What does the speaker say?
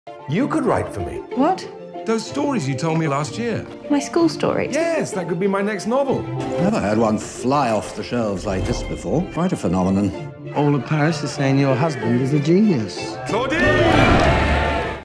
You could write for me. What? Those stories you told me last year. My school stories? Yes, that could be my next novel. Never had one fly off the shelves like this before. Quite a phenomenon. All of Paris is saying your husband is a genius. Claudine!